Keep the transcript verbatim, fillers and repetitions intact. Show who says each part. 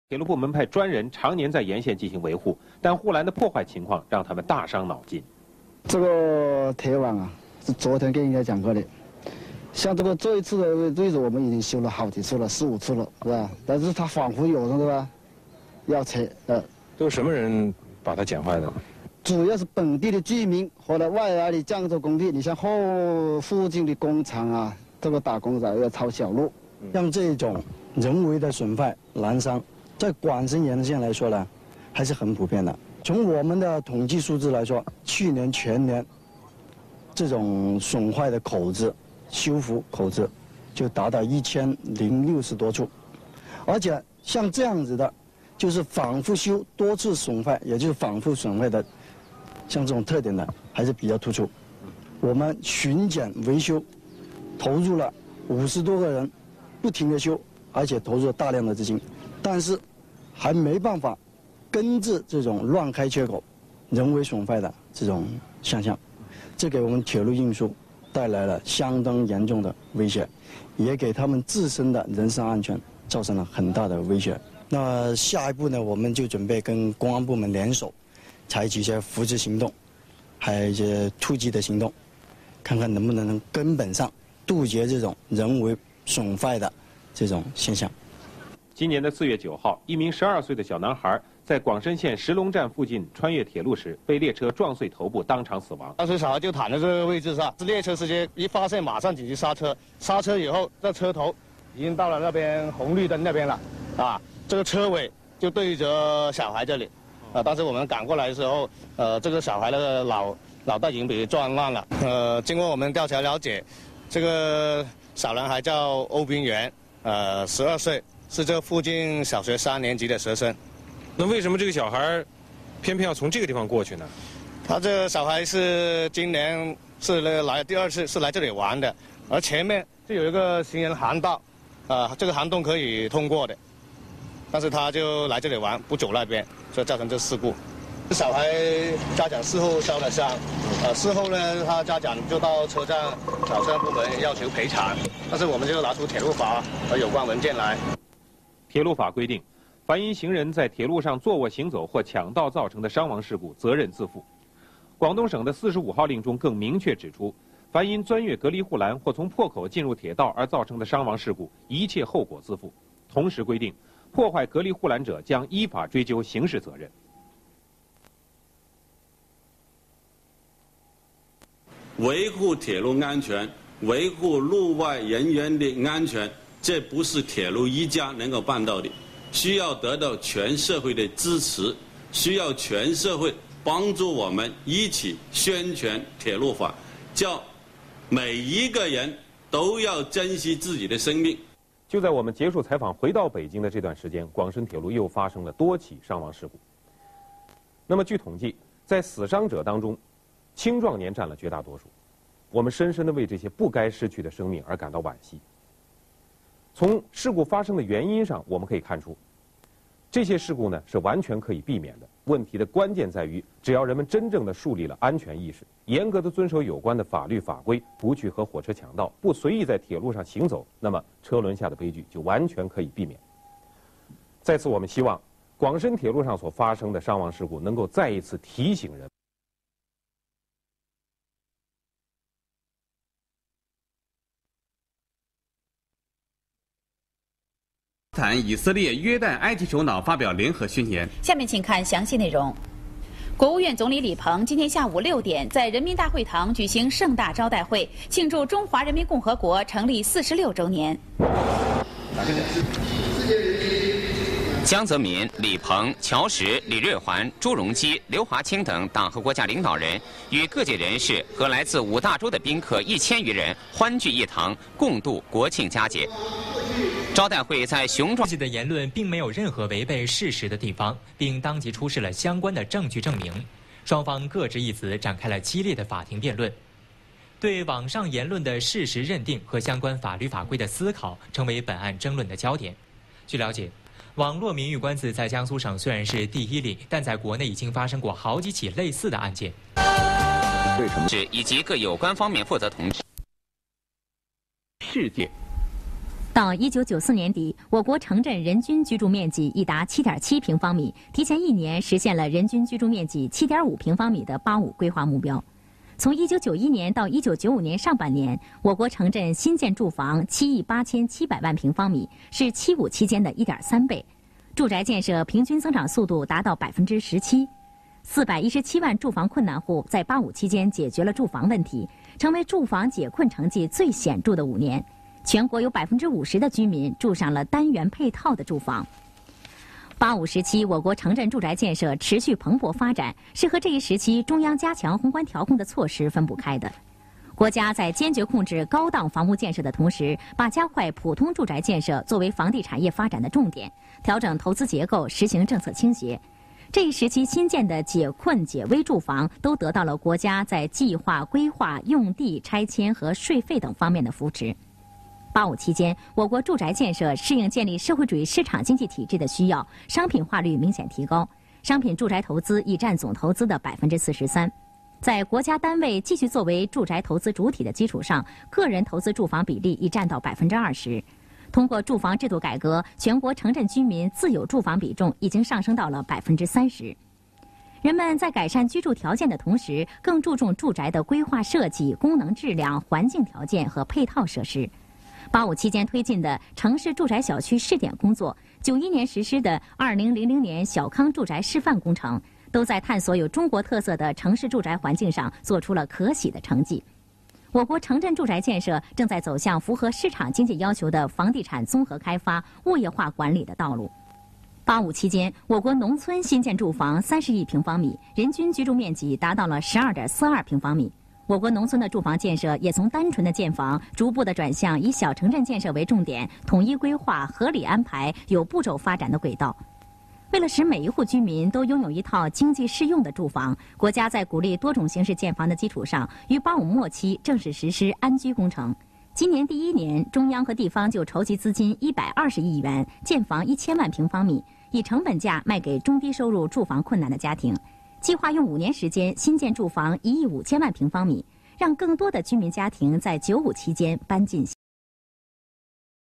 Speaker 1: 铁路部门派专人常年在沿线进行维护，但护栏的破坏情况让他们大伤脑筋。
Speaker 2: 这个铁网啊，是昨天跟人家讲过的。像这个这一次的位置，我们已经修了好几次了，四五次了，是吧？但是它仿佛有人对吧？要拆，呃，
Speaker 3: 都是什么人把它剪坏的？
Speaker 2: 主要是本地的居民和呢外来的建筑工地。你像后附近的工厂啊，这个打工仔要抄小路，像这种人为的损坏、拦伤，在广深沿线来说呢，还是很普遍的。从我们的统计数字来说，去年全年这种损坏的口子、修复口子就达到一千零六十多处，而且像这样子的，就是反复修、多次损坏，也就是反复损坏的，像这种特点的还是比较突出。我们巡检维修投入了五十多个人，不停的修，而且投入了大量的资金，但是还没办法根治这种乱开缺口、人为损坏的这种现象，这给我们铁路运输带来了相当严重的威胁，也给他们自身的人身安全造成了很大的威胁。那下一步呢，我们就准备跟公安部门联手，采取一些扶持行动，还有一些突击的行动，看看能不能根本上杜绝这种人为损坏的这种现象。
Speaker 1: 今年的四月九号，一名十二岁的小男孩在广深县石龙站附近穿越铁路时，被列车撞碎头部，当场死亡。
Speaker 4: 当时小孩就躺在这个位置上，列车司机一发现马上紧急刹车，刹车以后，这车头已经到了那边红绿灯那边了，啊，这个车尾就对着小孩这里，啊，当时我们赶过来的时候，呃，这个小孩的脑脑袋已经被撞烂了，呃，经过我们调查了解，这个小男孩叫欧斌元，呃，十二岁。是这附近小学三年级的学生。
Speaker 3: 那为什么这个小孩偏偏要从这个地方过去呢？
Speaker 4: 他这个小孩是今年是来第二次，是来这里玩的，而前面就有一个行人涵道，啊、呃，这个涵洞可以通过的，但是他就来这里玩，不走那边，所以造成这事故。小孩家长事后烧了伤，呃，事后呢，他家长就到车站找车站部门要求赔偿，但是我们就拿出铁路法和有关文件来。
Speaker 1: 铁路法规定，凡因行人在铁路上坐卧行走或抢道造成的伤亡事故，责任自负。广东省的四十五号令中更明确指出，凡因钻越隔离护栏或从破口进入铁道而造成的伤亡事故，一切后果自负。同时规定，破坏隔离护栏者将依法追究刑事责任。
Speaker 5: 维护铁路安全，维护路外人员的安全。这不是铁路一家能够办到的，需要得到全社会的支持，需要全社会帮助我们一起宣传铁路法，叫每一个人都要珍惜自己的生命。
Speaker 1: 就在我们结束采访回到北京的这段时间，广深铁路又发生了多起伤亡事故。那么据统计，在死伤者当中，青壮年占了绝大多数。我们深深地为这些不该失去的生命而感到惋惜。从事故发生的原因上，我们可以看出，这些事故呢是完全可以避免的。问题的关键在于，只要人们真正的树立了安全意识，严格的遵守有关的法律法规，不去和火车抢道，不随意在铁路上行走，那么车轮下的悲剧就完全可以避免。在此，我们希望广深铁路上所发生的伤亡事故能够再一次提醒人。
Speaker 6: 谈以色列、约旦、埃及首脑发表联合宣言。
Speaker 7: 下面请看详细内容。国务院总理李鹏今天下午六点在人民大会堂举行盛大招待会，庆祝中华人民共和国成立四十六周年。
Speaker 6: 江泽民、李鹏、乔石、李瑞环、朱镕基、刘华清等党和国家领导人与各界人士和来自五大洲的宾客一千余人欢聚一堂，共度国庆佳节。招待会在雄壮
Speaker 8: 自己的言论并没有任何违背事实的地方，并当即出示了相关的证据证明。双方各执一词，展开了激烈的法庭辩论。对网上言论的事实认定和相关法律法规的思考，成为本案争论的焦点。据了解，网络名誉官司在江苏省虽然是第一例，但在国内已经发生过好几起类似的案件。
Speaker 6: 为什么？以及各有关方面负责同志。世界。
Speaker 9: 到一九九四年底，我国城镇人均居住面积已达七点七平方米，提前一年实现了人均居住面积七点五平方米的“八五”规划目标。从一九九一年到一九九五年上半年，我国城镇新建住房七亿八千七百万平方米，是“七五”期间的一点三倍，住宅建设平均增长速度达到百分之十七。四百一十七万住房困难户在“八五”期间解决了住房问题，成为住房解困成绩最显著的五年。全国有百分之五十的居民住上了单元配套的住房。八五时期，我国城镇住宅建设持续蓬勃发展，是和这一时期中央加强宏观调控的措施分不开的。国家在坚决控制高档房屋建设的同时，把加快普通住宅建设作为房地产业发展的重点，调整投资结构，实行政策倾斜。这一时期新建的解困解危住房都得到了国家在计划、规划、用地、拆迁和税费等方面的扶持。八五期间，我国住宅建设适应建立社会主义市场经济体制的需要，商品化率明显提高，商品住宅投资已占总投资的百分之四十三。在国家单位继续作为住宅投资主体的基础上，个人投资住房比例已占到百分之二十。通过住房制度改革，全国城镇居民自有住房比重已经上升到了百分之三十。人们在改善居住条件的同时，更注重住宅的规划设计、功能质量、环境条件和配套设施。八五期间推进的城市住宅小区试点工作，九一年实施的二零零零年小康住宅示范工程，都在探索有中国特色的城市住宅环境上做出了可喜的成绩。我国城镇住宅建设正在走向符合市场经济要求的房地产综合开发、物业化管理的道路。八五期间，我国农村新建住房三十亿平方米，人均居住面积达到了十二点四二平方米。我国农村的住房建设也从单纯的建房，逐步的转向以小城镇建设为重点，统一规划、合理安排、有步骤发展的轨道。为了使每一户居民都拥有一套经济适用的住房，国家在鼓励多种形式建房的基础上，于八五末期正式实施安居工程。今年第一年，中央和地方就筹集资金一百二十亿元，建房一千万平方米，以成本价卖给中低收入住房困难的家庭。计划用五年时间新建住房一亿五千万平方米，让更多的居民家庭在九五期间搬进